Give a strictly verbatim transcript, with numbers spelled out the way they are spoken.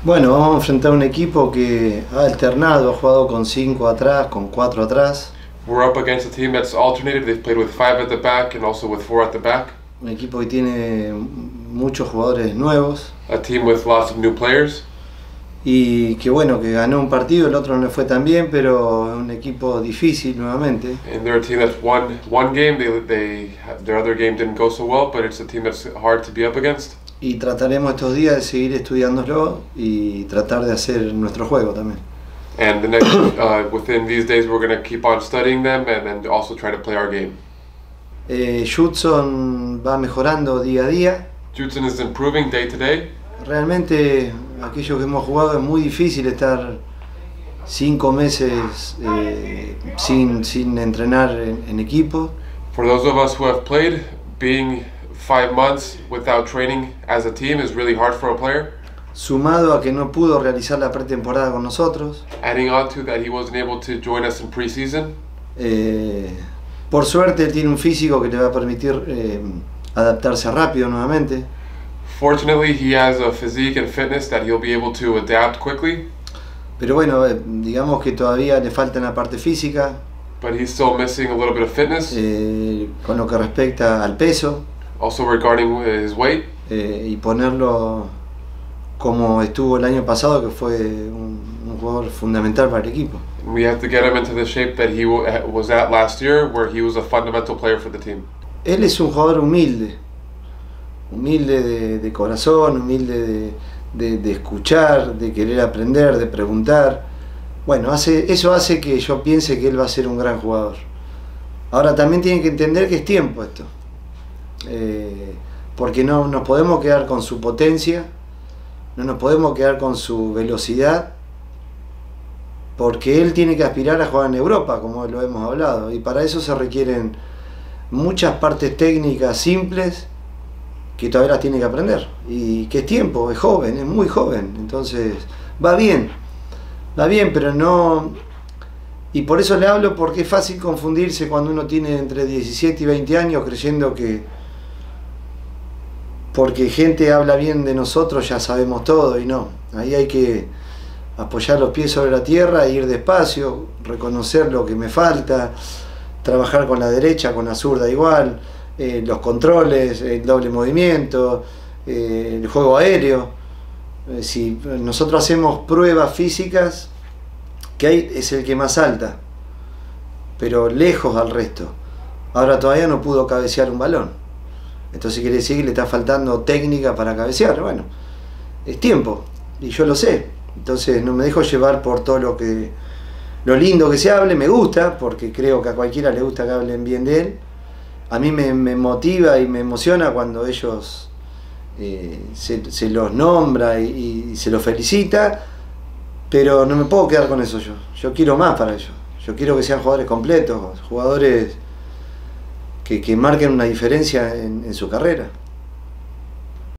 Bueno, vamos a enfrentar un equipo que ha alternado, ha jugado con cinco atrás, con cuatro atrás. We're up against a team that's alternated. They've played with five at the back and also with four at the back. Un equipo que tiene muchos jugadores nuevos. A team with lots of new players. Y que bueno, que ganó un partido, el otro no le fue tan bien, pero es un equipo difícil nuevamente. And they're a team that's won one game. They, they their other game didn't go so well, but it's a team that's hard to be up against. Y trataremos estos días de seguir estudiándolo y tratar de hacer nuestro juego también. And the next, uh, within these days, we're going to keep on studying them and then also try to play our game. Eh, Judson va mejorando día a día. Judson is improving day to day. Realmente, aquellos que hemos jugado, es muy difícil estar cinco meses eh, sin, sin entrenar en, en equipo. For those of us who have played, being five months without training as a team is really hard for a player. Sumado a que no pudo realizar la pretemporada con nosotros. Adding on to that, he wasn't able to join us in preseason. Eh, por suerte, él tiene un físico que le va a permitir eh, adaptarse rápido nuevamente. Fortunately, he has a physique and fitness that he'll be able to adapt quickly. Pero bueno, eh, digamos que todavía le falta en la parte física. But he's still missing a little bit of fitness. Eh, con lo que respecta al peso. Also regarding his weight. Eh, y ponerlo como estuvo el año pasado, que fue un, un jugador fundamental para el equipo. We have to get him into the shape that he was at last year, where he was a fundamental player for the team. Él es un jugador humilde, humilde de, de corazón, humilde de, de, de escuchar, de querer aprender, de preguntar. Bueno, hace, eso hace que yo piense que él va a ser un gran jugador. Ahora también tienen que entender que es tiempo esto, eh, porque no nos podemos quedar con su potencia, no nos podemos quedar con su velocidad, porque él tiene que aspirar a jugar en Europa, como lo hemos hablado, y para eso se requieren muchas partes técnicas simples que todavía las tiene que aprender, y que es tiempo, es joven, es muy joven, entonces va bien, va bien, pero no... Y por eso le hablo, porque es fácil confundirse cuando uno tiene entre diecisiete y veinte años creyendo que porque gente habla bien de nosotros ya sabemos todo, y no, ahí hay que apoyar los pies sobre la tierra e ir despacio, reconocer lo que me falta, trabajar con la derecha, con la zurda igual, eh, los controles, el doble movimiento, eh, el juego aéreo. Eh, si nosotros hacemos pruebas físicas, que hay es el que más salta, pero lejos al resto. Ahora todavía no pudo cabecear un balón. Entonces quiere decir que le está faltando técnica para cabecear. Bueno, es tiempo, y yo lo sé. Entonces no me dejo llevar por todo lo que lo lindo que se hable. Me gusta, porque creo que a cualquiera le gusta que hablen bien de él. A mí me, me motiva y me emociona cuando ellos eh, se, se los nombra y, y se los felicita, pero no me puedo quedar con eso yo. Yo quiero más para ellos. Yo quiero que sean jugadores completos, jugadores que, que marquen una diferencia en, en su carrera.